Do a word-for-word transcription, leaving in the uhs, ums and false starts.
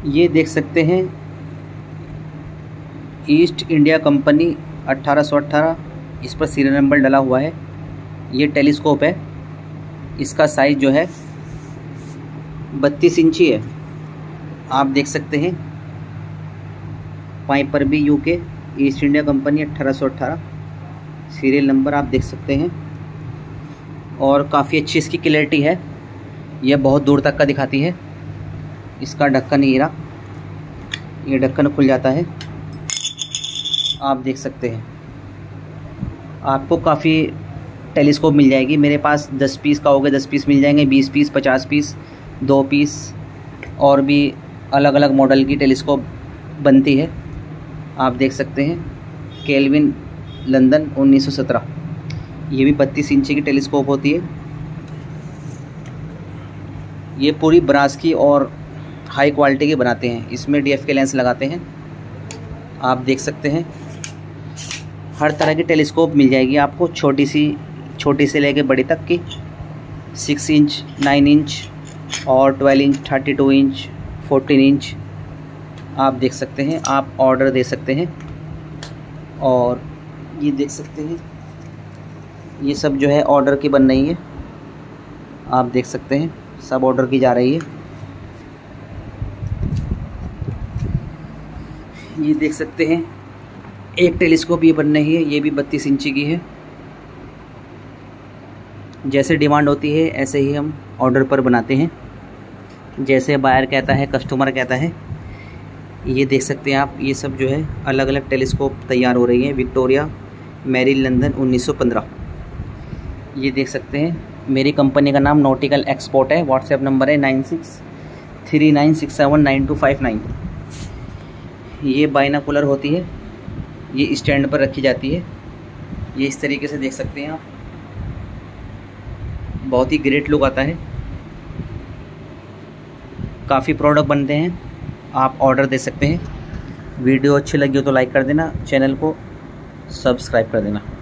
ये देख सकते हैं ईस्ट इंडिया कंपनी अट्ठारह सौ अट्ठारह, इस पर सीरियल नंबर डला हुआ है। ये टेलीस्कोप है, इसका साइज़ जो है बत्तीस इंची है। आप देख सकते हैं piper B UK East India Company अट्ठारह सौ अट्ठारह, सीरियल नंबर आप देख सकते हैं। और काफ़ी अच्छी इसकी क्लैरिटी है, यह बहुत दूर तक का दिखाती है। इसका ढक्कन हीरा, ये ढक्कन खुल जाता है, आप देख सकते हैं। आपको काफ़ी टेलीस्कोप मिल जाएगी। मेरे पास दस पीस का हो गया, दस पीस मिल जाएंगे, बीस पीस, पचास पीस, दो पीस, और भी अलग अलग मॉडल की टेलीस्कोप बनती है। आप देख सकते हैं केल्विन लंदन उन्नीस सौ सत्रह, ये भी बत्तीस इंची की टेलीस्कोप होती है। ये पूरी ब्रास की और हाई क्वालिटी की बनाते हैं, इसमें डी एफ के लेंस लगाते हैं। आप देख सकते हैं हर तरह की टेलीस्कोप मिल जाएगी आपको, छोटी सी छोटी से लेके बड़ी तक की, सिक्स इंच, नाइन इंच और twelve inch, thirty two inch, fourteen inch. आप देख सकते हैं, आप ऑर्डर दे सकते हैं। और ये देख सकते हैं ये सब जो है ऑर्डर की बन रही है, आप देख सकते हैं सब ऑर्डर की जा रही है। ये देख सकते हैं एक टेलीस्कोप ये बन रही है, ये भी बत्तीस इंची की है। जैसे डिमांड होती है ऐसे ही हम ऑर्डर पर बनाते हैं, जैसे बायर कहता है, कस्टमर कहता है। ये देख सकते हैं आप, ये सब जो है अलग अलग टेलीस्कोप तैयार हो रही है। विक्टोरिया मैरी लंदन उन्नीस सौ पंद्रह, ये देख सकते हैं। मेरी कंपनी का नाम नॉटिकल एक्सपोर्ट है। व्हाट्सएप नंबर है nine six three nine six seven nine two five nine. ये बाइनाकुलर होती है, ये स्टैंड पर रखी जाती है। ये इस तरीके से देख सकते हैं आप, बहुत ही ग्रेट लुक आता है। काफ़ी प्रोडक्ट बनते हैं, आप ऑर्डर दे सकते हैं। वीडियो अच्छी लगी हो तो लाइक कर देना, चैनल को सब्सक्राइब कर देना।